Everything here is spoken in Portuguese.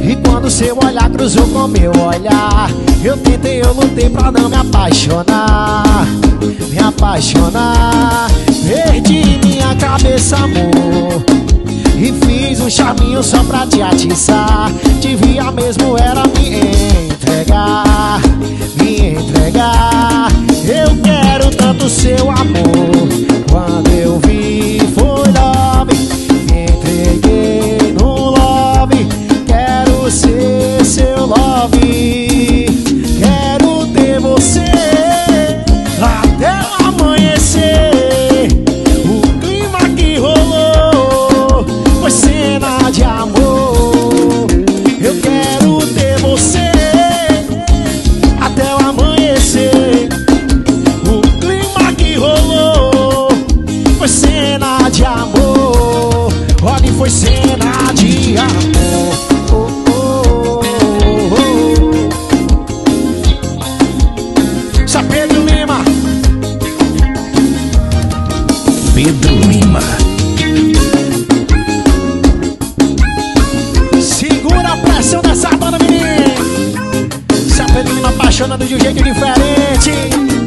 E quando seu olhar cruzou com meu olhar, eu tentei, eu lutei pra não me apaixonar. Me apaixonar. Perdi minha cabeça, amor, e fiz um charminho só pra te atiçar. Devia mesmo era me entregar. Me entregar. Eu quero tanto seu amor. Quando eu vi foi love. Me entreguei no love. Quero ser seu love. Quero ter você até o amanhecer. O clima que rolou foi cena de amor. Eu quero ter você até o amanhecer. O clima que rolou foi cena de amor. Olha, foi cena de amor. Só Pedro Lima. Pedro Lima. Segura a pressão dessa banda, menino. Só Pedro Lima apaixonando de um jeito diferente.